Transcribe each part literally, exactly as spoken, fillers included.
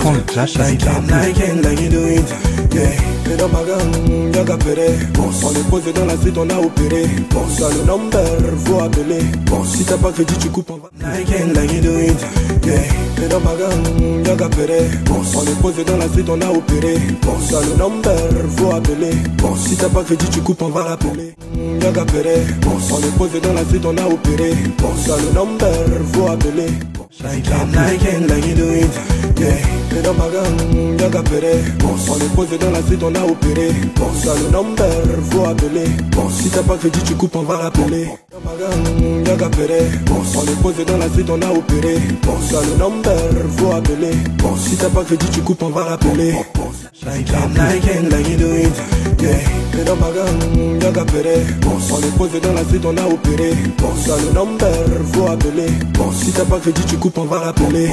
quand le clash avec la like it, like you do it, yeah. Et dans ma gang, y'a qu'à pérer. On est posé dans la suite, on a opéré. Dans le number, faut appeler. Si t'as pas crédit, tu coupes en va. Like it, like you do it, yeah. Et dans ma gang, y'a qu'à pérer. On est posé dans la suite, on a opéré. Dans le number, faut appeler. Si t'as pas crédit, tu coupes, on va l'appeler. Y'a qu'à pérer. On est posé dans la suite, on a opéré. Dans le number, faut appeler. Like it, like it, like you do it, yeah. Et dans ma gang, y'a qu'à pérer. On est posé dans la suite, on a opéré. Dans le number, faut appeler. Si t'as pas crédit, tu coupes, on va l'appeler. Dans ma gang, y'a qu'à pérer. On est posé dans la suite, on a opéré. Dans le number, faut appeler. Si t'as pas crédit, tu coupes, on va l'appeler. Like it, like it, like you do it, yeah. Et dans ma gang, y'a qu'à pérer. On est posé dans la suite, on a opéré. Dans le number, faut appeler. Si t'as pas crédit, tu coupes, on va l'appeler.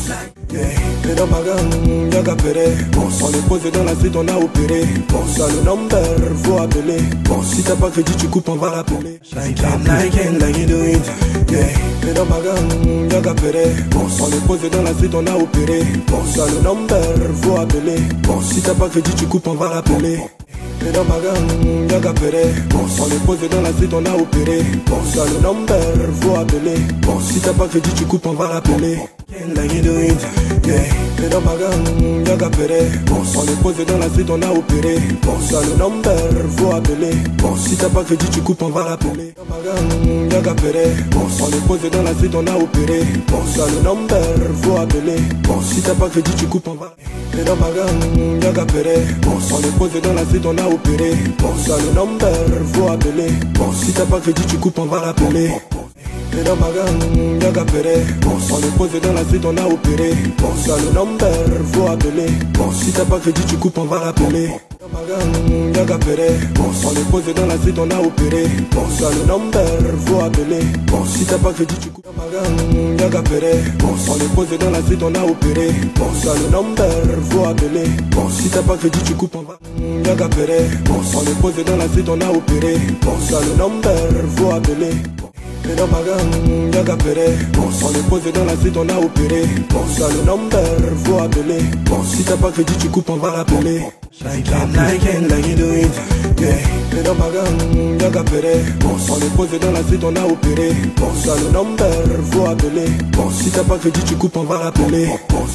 Yeah. Et dans ma gang, y'a qu'à pérer. On est posé dans la suite, on a opéré. Dans le number, faut appeler. Si t'as pas crédit, tu coupes, on va l'appeler. Like it, like it, like you do it, yeah. Et dans ma gang, y'a qu'à pérer. On est posé dans la suite, on a opéré. Dans le number, faut appeler. Si t'as pas crédit, tu coupes, on va l'appeler. Et dans ma gang, y'a qu'à pérer. On est posé dans la suite, on a opéré. Dans le number, faut appeler. Si t'as pas crédit, tu coupes, on va l'appeler. Like you do it, yeah. Et dans ma gang, y'a qu'à pérer. On est posé dans la suite, on a opéré. Dans le number, faut appeler. Si t'as pas crédit, tu coupes, on va l'appeler. Dans ma gang, y'a qu'à pérer. On est posé dans la suite, on a opéré. Dans le number, faut appeler. Si t'as pas crédit, tu coupes, on va. Et dans ma gang, y'a qu'à pérer. On est posé dans la suite, on a opéré. Dans le number, faut appeler. Si t'as pas crédit, tu coupes, on va l'appeler. Et dans ma gang, y'a qu'à pérer. On est posé dans la suite, on a opéré. Dans le number, faut appeler. Si t'as pas crédit, tu coupes, on va l'appeler. Dans ma gang, y'a qu'à pérer. On est posé dans la suite, on a opéré. Dans le number, faut appeler. Si t'as pas crédit, tu coupes. Dans ma gang, y'a qu'à pérer. On est posé dans la suite, on a opéré. Dans le number, faut appeler. Si t'as pas crédit, tu coupes, on va. Y'a qu'à pérer. On est posé dans la suite, on a opéré. Dans le number, faut appeler. Et dans ma gang, y'a qu'à pérer. On est posé dans la suite, on a opéré. Dans le number, faut appeler. Si t'as pas crédit, tu coupes, on va l'appeler. Like it, like it, like you do it, yeah. Et dans ma gang, y'a qu'à pérer. On est posé dans la suite, on a opéré. Dans le number, faut appeler. Si t'as pas crédit, tu coupes, on va l'appeler.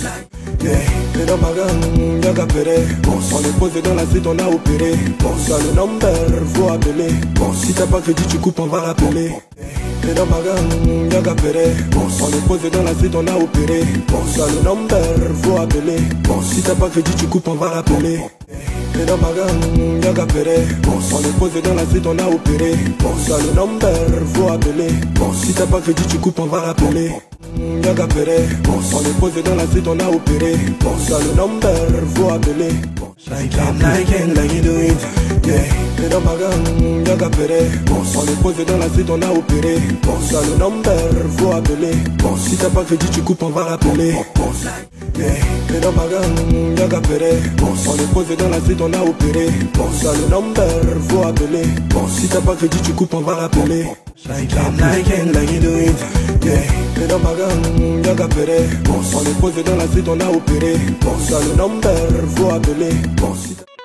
Yeah. Et dans ma gang, y'a qu'à pérer. On est posé dans la suite, on a opéré. Dans le number, faut appeler. Si t'as pas crédit, tu coupes, on va l'appeler. Et dans ma gang, y'a qu'à pérer. On est posé dans la suite, on a opéré. Dans le number, faut appeler. Si t'as pas crédit, tu coupes, on va l'appeler. Et dans ma gang, y'a qu'à pérer. On est posé dans la suite, on a opéré. Dans le number, faut appeler. Si t'as pas crédit, tu coupes, on va l'appeler. Y'a qu'à pérer. On est posé dans la suite, on a opéré. Dans le number, faut appeler. Like it, like it, like you do it, yeah. Et dans ma gang, y'a qu'à pérer. On est posé dans la suite, on a opéré. Dans le number, faut appeler. Si t'as pas crédit, tu coupes, on va l'appeler. Yeah. Et dans ma gang, y'a qu'à pérer. On est posé dans la suite, on a opéré. Dans le number, faut appeler. Si t'as pas crédit, tu coupes, on va l'appeler. Like it, like it, like you do it, yeah. Et dans ma gang, y'a qu'à pérer. On est posé dans la suite, on a opéré. Dans le number, faut appeler.